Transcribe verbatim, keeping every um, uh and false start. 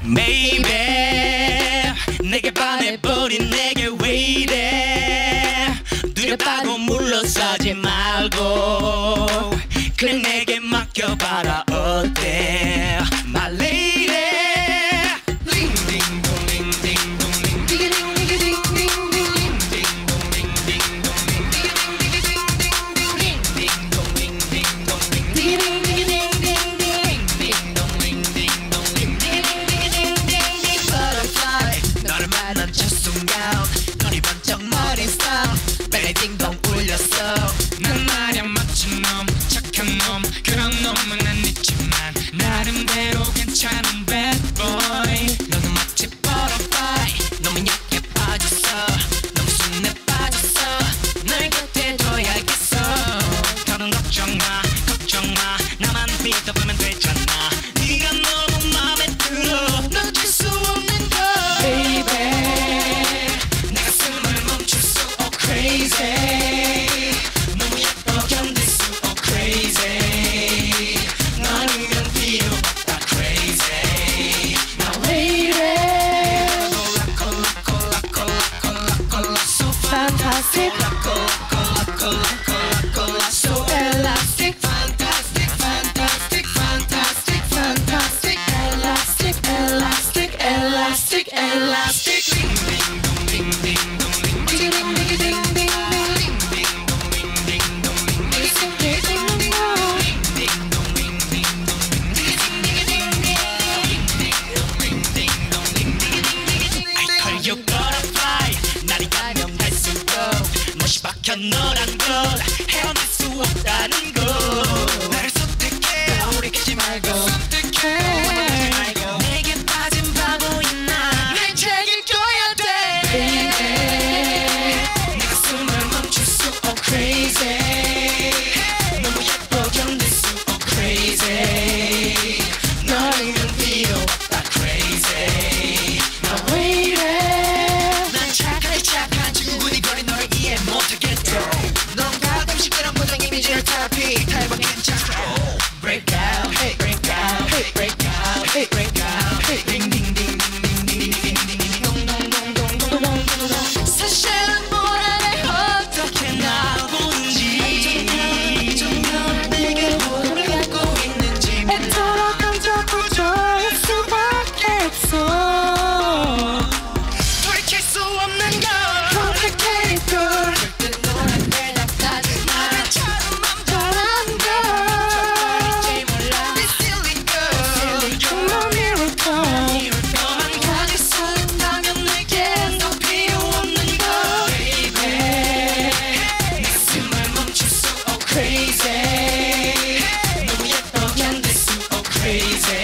Baby 내게 반해버린 내게 왜 이래 두렵다고 물러서지 말고 그냥 내게 맡겨봐라 어때 My lady 눈이 번쩍 머리 스톱 벨리 딩동 울렸어 난 말야 멋진 놈 착한 놈 그런 놈은 아니지만 나름대로 괜찮은 bad boy 너는 마치 butterfly 너무 약해 빠졌어 너무 순해 빠졌어 널 곁에 둬야겠어 더는 걱정 마 걱정 마 나만 믿어보면 되잖아 네가 너무 맘에 들어 놓칠 수 없는 걸 baby crazy 너무 예뻐 견딜 수 없 crazy 너는 필요 없다 crazy Now waiting 콜라 콜라 콜라 콜라 콜라 so fantastic 콜라 콜라 콜라 콜라 so elastic fantastic fantastic fantastic fantastic elastic elastic elastic elastic ding ding dong ding ding dong ding ding ding ding You butterfly 날이 가면 갈수록 멋이 박혀 너란 걸 헤어날 수 없다는 걸 나를 선택해 우리 깨지 말고 선택해 내게 빠진 바보인 나 날 책임져야 돼 baby 내 가슴을 멈출 수 없 crazy 너무 예뻐 견딜 수 없 crazy 너는 필요 없다 crazy Now wait 착한 친구군이 거리 널 이해 못하겠어 넌 가끔씩 그런 포장 이미지를 탈피 탈박 괜찮아 Break out, hey, break out, hey, break out, hey, break out, hey, ding ding ding ding ding ding ding ding dong dong dong dong dong dong dong dong 사실은 몰라내 어떻게 나 보는지 정말 내게 뭐를 갖고 있는지 애처럼 깜짝깜짝 수밖에 없어 돌이킬 수 없는 걸 complicated girl 절대 너란 데 나타나지 마 나처럼 맘처럼 girl 정말인지 몰라 This silly girl You're my miracle 너만 가질 수 있다면 내겐 더 필요 없는 걸 Baby 내 가슴을 멈출 수 없 crazy 너무 예뻐 견딜 수 없 crazy